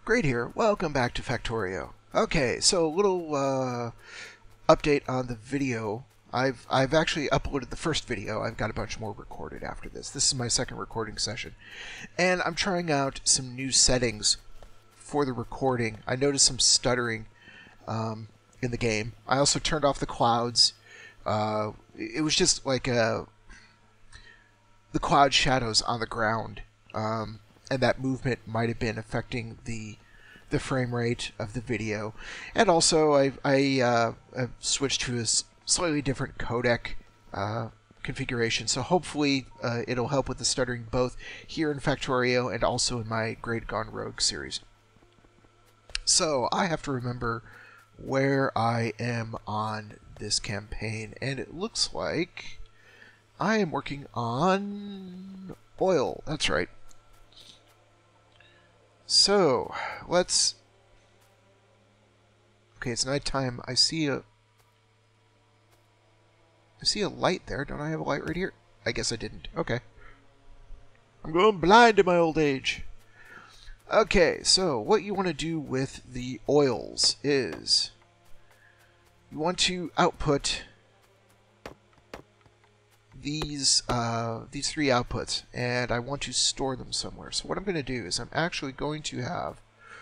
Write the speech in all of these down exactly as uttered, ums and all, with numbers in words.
Great here. Welcome back to Factorio. Okay, so a little uh, update on the video. I've I've actually uploaded the first video. I've got a bunch more recorded after this. This is my second recording session, and I'm trying out some new settings for the recording. I noticed some stuttering um, in the game. I also turned off the clouds. Uh, it was just like a, the cloud shadows on the ground. Um, and that movement might have been affecting the the frame rate of the video. And also I, I uh, I've switched to a slightly different codec uh, configuration, so hopefully uh, it'll help with the stuttering both here in Factorio and also in my Great Gone Rogue series. So I have to remember where I am on this campaign, and it looks like I am working on oil. That's right. So, let's... Okay, it's nighttime. I see a... I see a light there. Don't I have a light right here? I guess I didn't. Okay. I'm going blind in my old age. Okay, so what you want to do with the oils is... You want to output these uh, these three outputs, and I want to store them somewhere. So what I'm going to do is I'm actually going to have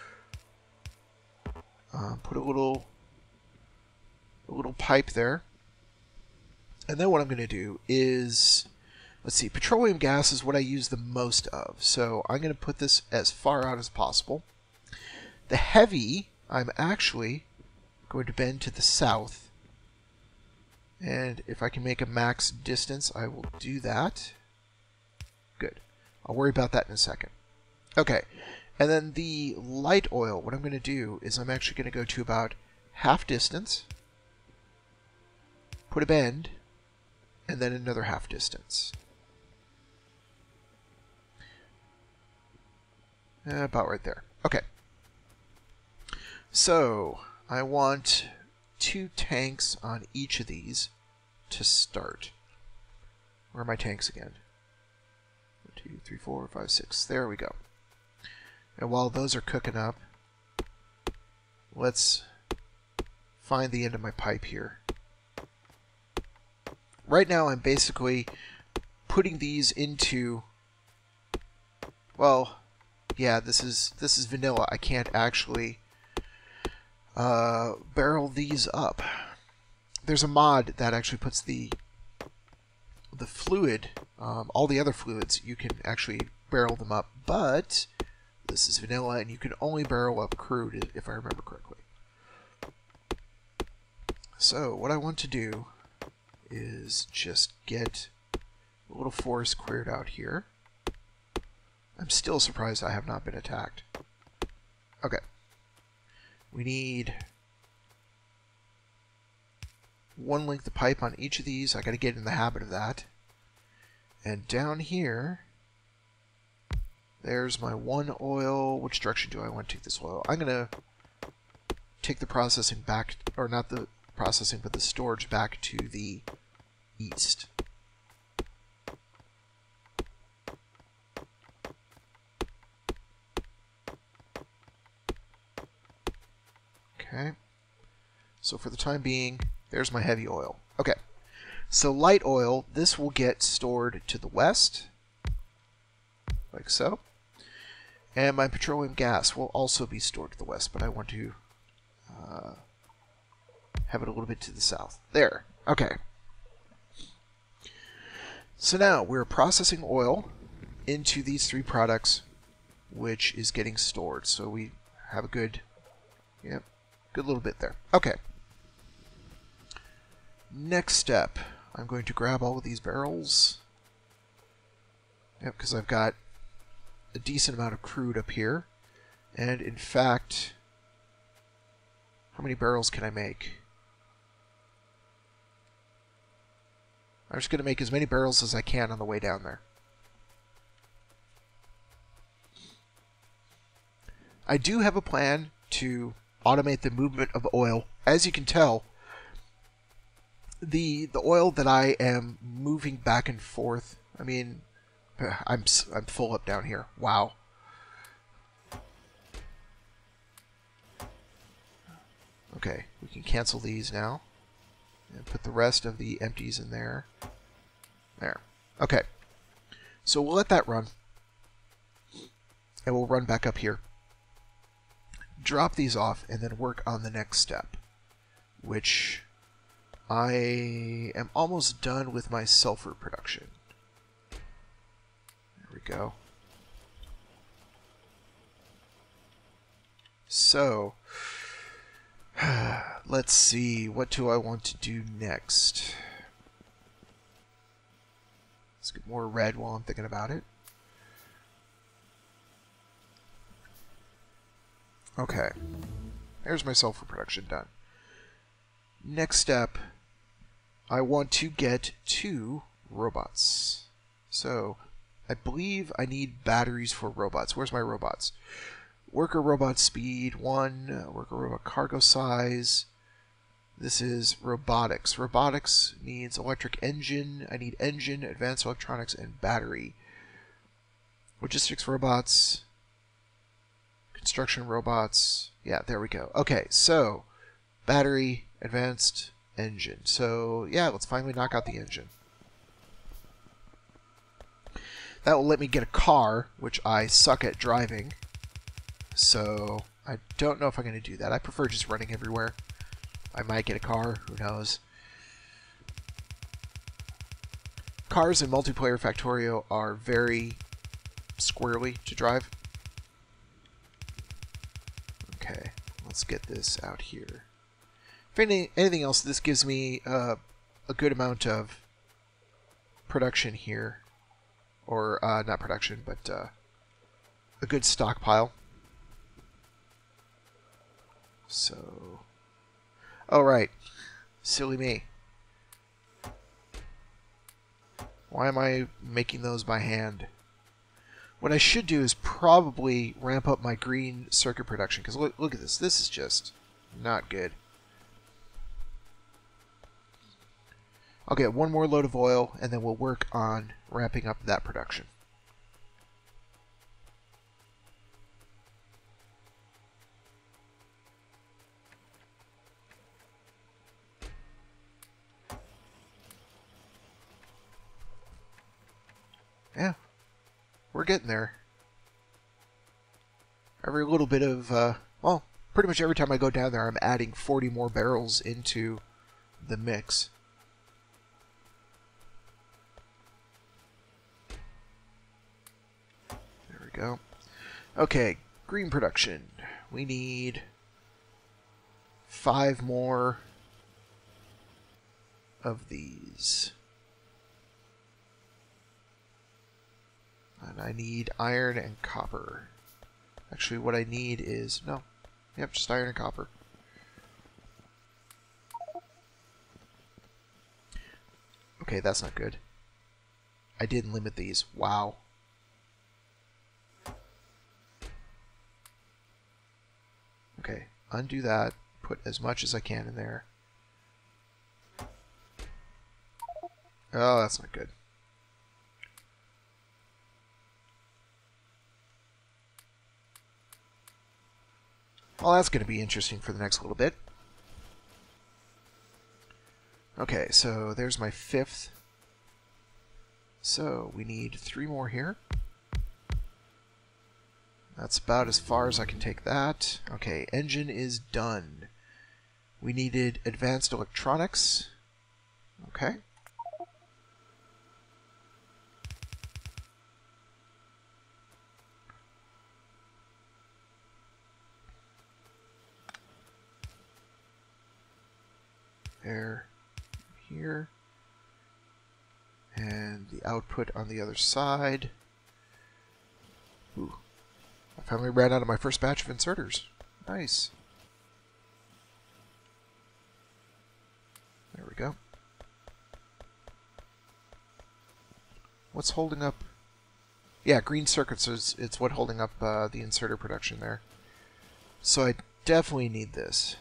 uh, put a little a little pipe there, and then what I'm going to do is, let's see, petroleum gas is what I use the most of, so I'm going to put this as far out as possible. The heavy I'm actually going to bend to the south. And if I can make a max distance, I will do that. Good. I'll worry about that in a second. Okay. And then the light oil, what I'm going to do is I'm actually going to go to about half distance, put a bend, and then another half distance. Uh, about right there. Okay. So, I want two tanks on each of these to start. Where are my tanks again? One, two, three, four, five, six. There we go. And while those are cooking up, let's find the end of my pipe here. Right now I'm basically putting these into, well, yeah, this is this is vanilla. I can't actually Uh, barrel these up. There's a mod that actually puts the the fluid, um, all the other fluids, you can actually barrel them up, but this is vanilla and you can only barrel up crude, if I remember correctly. So what I want to do is just get a little forest cleared out here. I'm still surprised I have not been attacked. Okay. We need one length of pipe on each of these. I got to get in the habit of that. And down here, there's my one oil. Which direction do I want to take this oil? I'm going to take the processing back, or not the processing, but the storage back to the east. Okay, so for the time being, there's my heavy oil. Okay, so light oil, this will get stored to the west, like so. And my petroleum gas will also be stored to the west, but I want to uh, have it a little bit to the south. There, okay. So now we're processing oil into these three products, which is getting stored. So we have a good, yep. Good little bit there. Okay. Next step, I'm going to grab all of these barrels. Yep, because I've got a decent amount of crude up here. And in fact, how many barrels can I make? I'm just going to make as many barrels as I can on the way down there. I do have a plan to automate the movement of oil. As you can tell, the the oil that I am moving back and forth, I mean, I'm I'm full up down here. Wow. Okay, we can cancel these now. And put the rest of the empties in there. There. Okay. So we'll let that run. And we'll run back up here. Drop these off and then work on the next step. Which I am almost done with my sulfur production. There we go. So, let's see, what do I want to do next? Let's get more red while I'm thinking about it. Okay, there's my sulfur production done. Next step, I want to get two robots. So, I believe I need batteries for robots. Where's my robots? Worker robot speed, one. Worker robot cargo size. This is robotics. Robotics needs electric engine. I need engine, advanced electronics, and battery. Logistics robots. Construction robots. Yeah, there we go. Okay, so battery, advanced engine. So, yeah, let's finally knock out the engine. That will let me get a car, which I suck at driving. So, I don't know if I'm going to do that. I prefer just running everywhere. I might get a car, who knows. Cars in multiplayer Factorio are very squirrely to drive. Okay, let's get this out here. If any, anything else, this gives me uh, a good amount of production here. Or, uh, not production, but uh, a good stockpile. So, oh right, silly me. Why am I making those by hand? What I should do is probably ramp up my green circuit production, because look, look at this. This is just not good. I'll get one more load of oil, and then we'll work on ramping up that production. Yeah, we're getting there. Every little bit of, uh, well, pretty much every time I go down there, I'm adding forty more barrels into the mix. There we go. Okay, green production. We need five more of these. And I need iron and copper. Actually, what I need is... No. Yep, just iron and copper. Okay, that's not good. I didn't limit these. Wow. Okay, undo that. Put as much as I can in there. Oh, that's not good. Well, that's going to be interesting for the next little bit. Okay, so there's my fifth. So we need three more here. That's about as far as I can take that. Okay, engine is done. We needed advanced electronics. Okay. There, here, and the output on the other side. Ooh, I finally ran out of my first batch of inserters. Nice. There we go. What's holding up? Yeah, green circuits is it's what holding up uh, the inserter production there. So I definitely need this.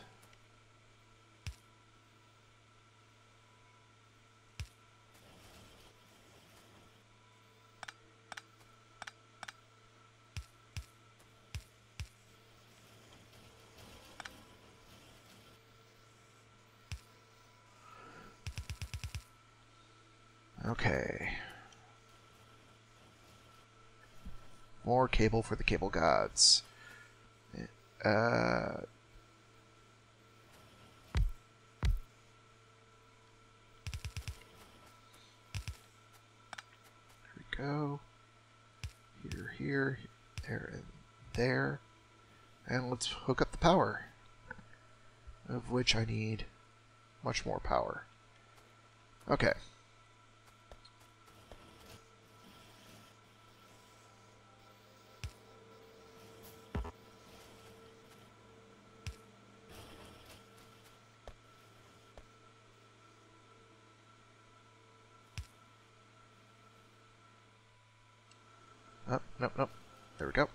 Okay. More cable for the cable gods. Uh, here we go. Here, here, there, and there. And let's hook up the power, of which I need much more power. Okay. Oh, nope, nope. There we go.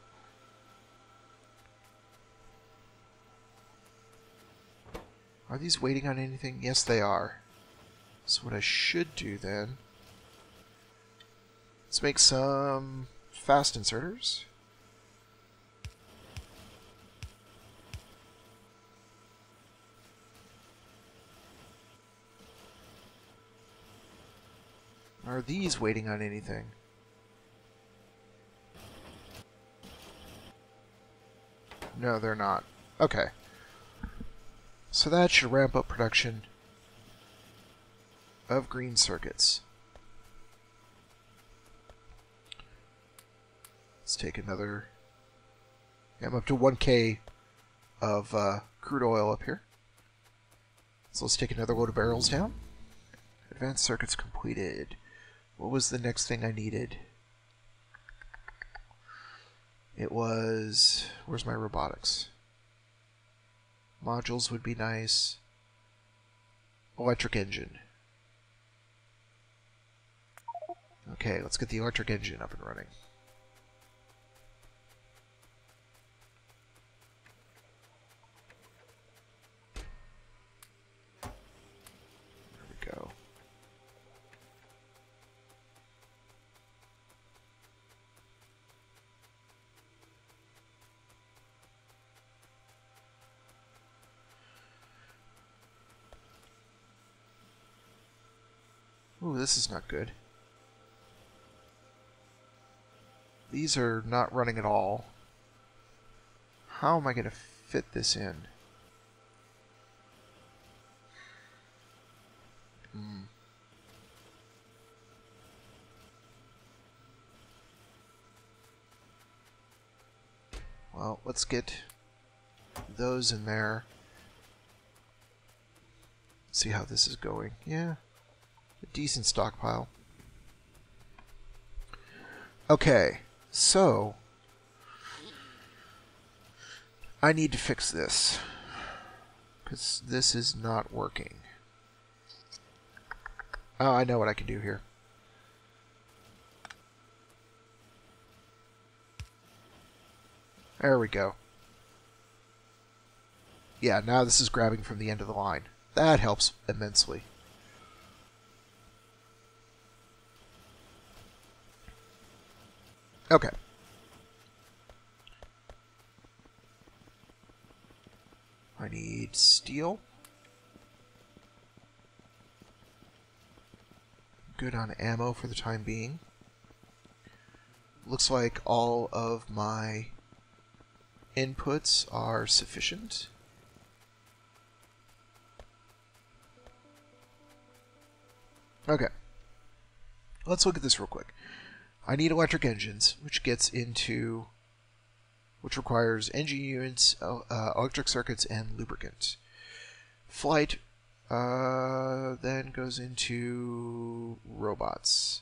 Are these waiting on anything? Yes, they are. So what I should do then... Let's make some fast inserters. Are these waiting on anything? No, they're not. Okay. So that should ramp up production of green circuits. Let's take another... Yeah, I'm up to one K of uh, crude oil up here. So let's take another load of barrels down. Advanced circuits completed. What was the next thing I needed? It was... Where's my robotics? Modules would be nice. Electric engine. Okay, let's get the electric engine up and running. There we go. Ooh, this is not good. These are not running at all. How am I going to fit this in? Hmm. Well, let's get those in there. See how this is going. Yeah. A decent stockpile. Okay, so I need to fix this because this is not working. Oh, I know what I can do here. There we go. Yeah, now this is grabbing from the end of the line. That helps immensely. Okay. I need steel. Good on ammo for the time being. Looks like all of my inputs are sufficient. Okay. Let's look at this real quick. I need electric engines, which gets into, which requires engine units, uh, electric circuits, and lubricant. Flight uh, then goes into robots,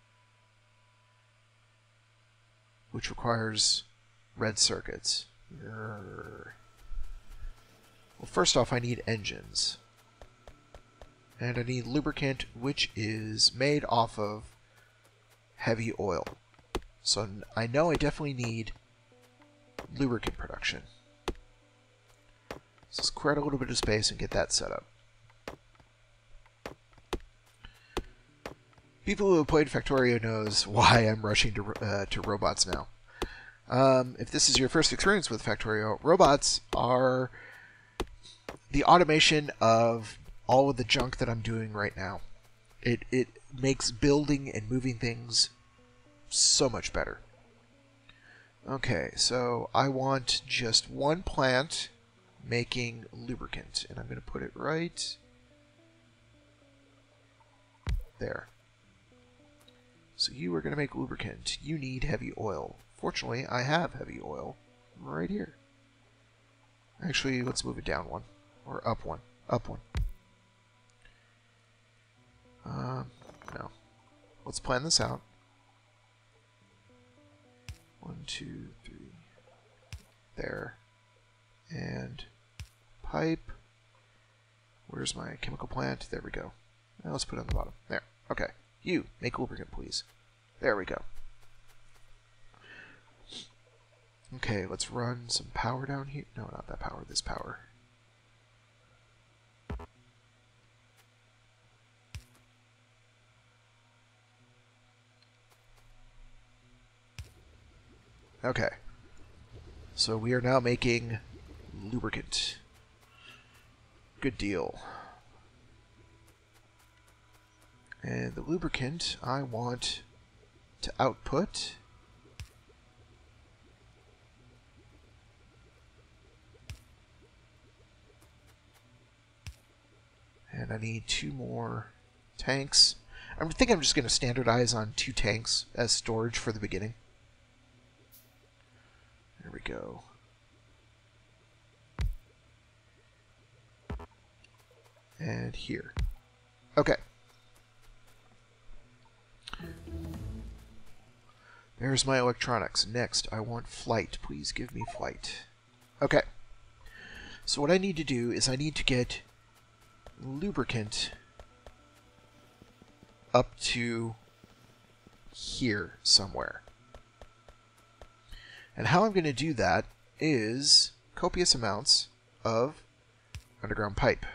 which requires red circuits. Well, first off, I need engines. And I need lubricant, which is made off of heavy oil. So I know I definitely need lubricant production. So let's create a little bit of space and get that set up. People who have played Factorio knows why I'm rushing to, uh, to robots now. Um, if this is your first experience with Factorio, robots are the automation of all of the junk that I'm doing right now. It, it makes building and moving things so much better. Okay, so I want just one plant making lubricant, and I'm going to put it right there. So you are going to make lubricant. You need heavy oil. Fortunately, I have heavy oil right here. Actually, let's move it down one, or up one, up one. Um, no. Let's plan this out. One, two, three. There. And pipe. Where's my chemical plant? There we go. Now let's put it on the bottom. There. Okay. You, make lubricant, please. There we go. Okay, let's run some power down here. No, not that power, this power. Okay. So we are now making lubricant. Good deal. And the lubricant I want to output and I need two more tanks. I think I'm just going to standardize on two tanks as storage for the beginning. There we go. And here. Okay. There's my electronics. Next, I want flight. Please give me flight. Okay. So what I need to do is I need to get lubricant up to here somewhere. And how I'm going to do that is copious amounts of underground pipe.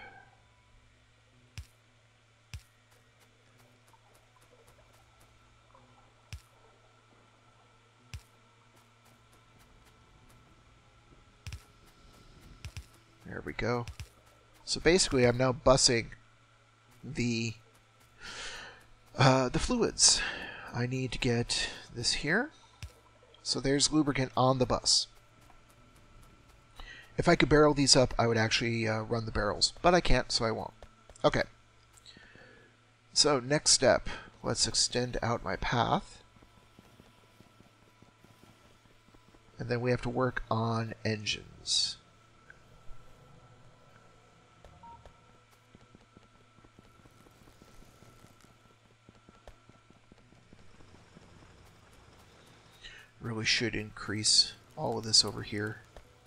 There we go. So basically, I'm now busing the uh, the fluids. I need to get this here. So there's lubricant on the bus. If I could barrel these up, I would actually uh, run the barrels, but I can't, so I won't. Okay. So next step, let's extend out my path. And then we have to work on engines. Really should increase all of this over here.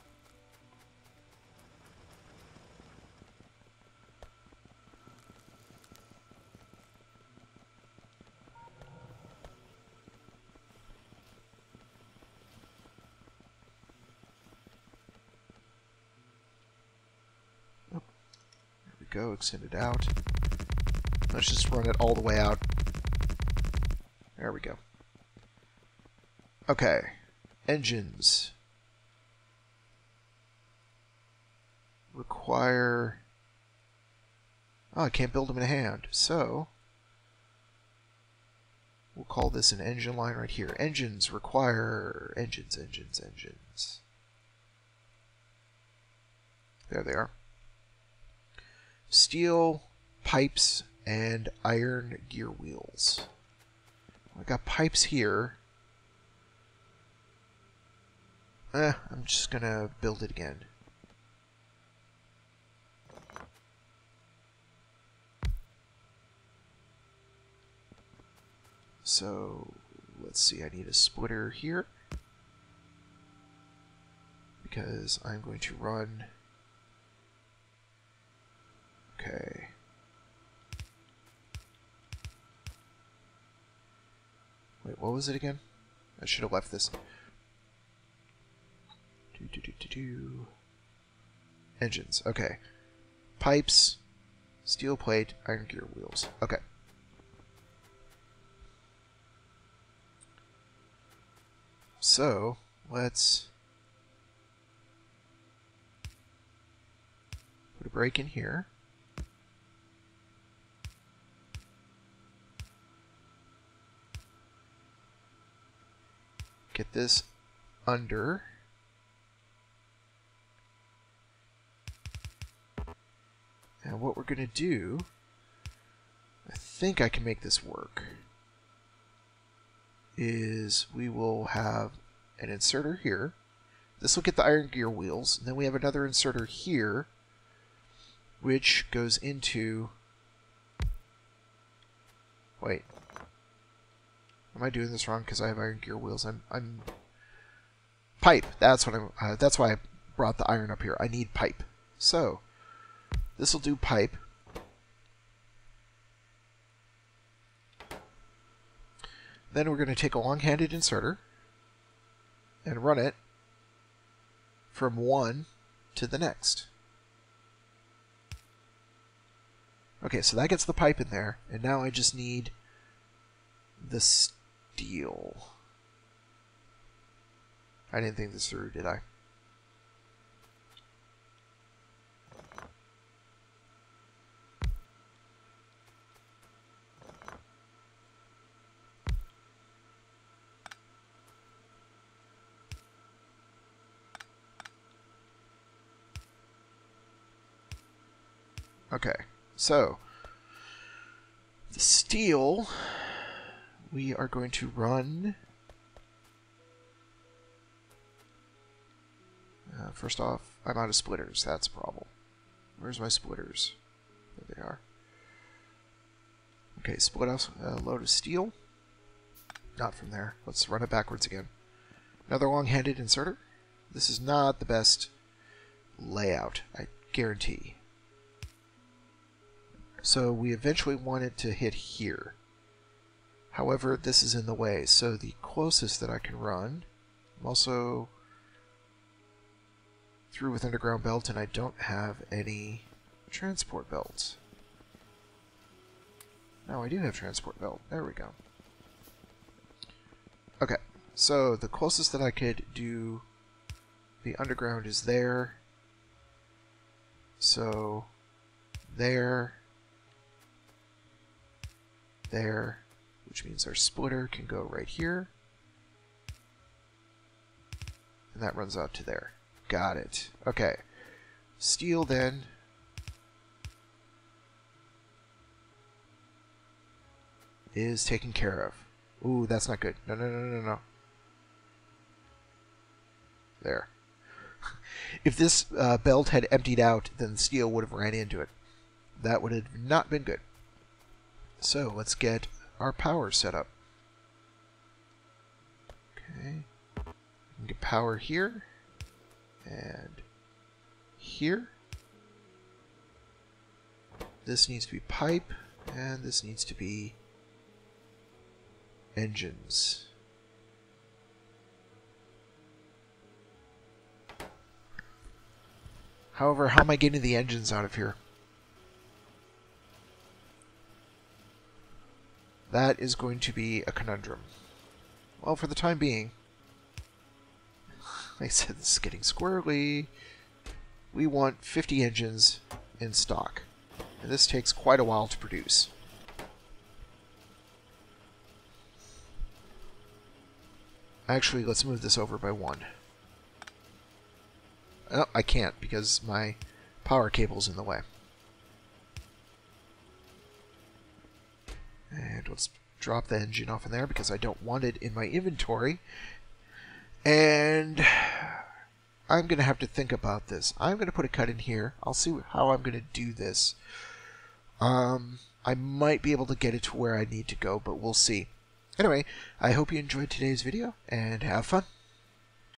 Oh, there we go, extend it out. Let's just run it all the way out. There we go. Okay, engines require, oh, I can't build them in hand, so we'll call this an engine line right here. Engines require, engines, engines, engines. There they are. Steel, pipes, and iron gear wheels. I got pipes here. Eh, I'm just gonna build it again. So, let's see, I need a splitter here. Because I'm going to run... Okay. Wait, what was it again? I should have left this. Do, do, do, do, do. Engines, okay. Pipes, steel plate, iron gear wheels. Okay. So, let's put a break in here. this under. And what we're going to do, I think I can make this work, is we will have an inserter here. This will get the iron gear wheels. And then we have another inserter here, which goes into... Wait. Am I doing this wrong because I have iron gear wheels? I'm... I'm... Pipe. That's what I'm... Uh, that's why I brought the iron up here. I need pipe. So, this will do pipe. Then we're going to take a long-handed inserter and run it from one to the next. Okay, so that gets the pipe in there, and now I just need the steel. I didn't think this through, did I? Okay, so the steel we are going to run. Uh, first off, I'm out of splitters. That's a problem. Where's my splitters? There they are. Okay, split out a load of steel. Not from there. Let's run it backwards again. Another long-handed inserter. This is not the best layout, I guarantee. So we eventually want it to hit here. However, this is in the way, so the closest that I can run, I'm also through with underground belt, and I don't have any transport belts. Now I do have transport belt. There we go. Okay, so the closest that I could do the underground is there. So there, there, which means our splitter can go right here. And that runs out to there. Got it. Okay. Steel then is taken care of. Ooh, that's not good. No, no, no, no, no. There. If this uh, belt had emptied out, then steel would have ran into it. That would have not been good. So let's get our power set up. Okay. We can get power here and here. This needs to be pipe, and this needs to be engines. However, how am I getting the engines out of here? That is going to be a conundrum. Well, for the time being, like I said, this is getting squirrely. We want fifty engines in stock. And this takes quite a while to produce. Actually, let's move this over by one. Oh, I can't because my power cable's in the way. And let's drop the engine off in there because I don't want it in my inventory. And I'm going to have to think about this. I'm going to put a cut in here. I'll see how I'm going to do this. Um, I might be able to get it to where I need to go, but we'll see. Anyway, I hope you enjoyed today's video, and have fun.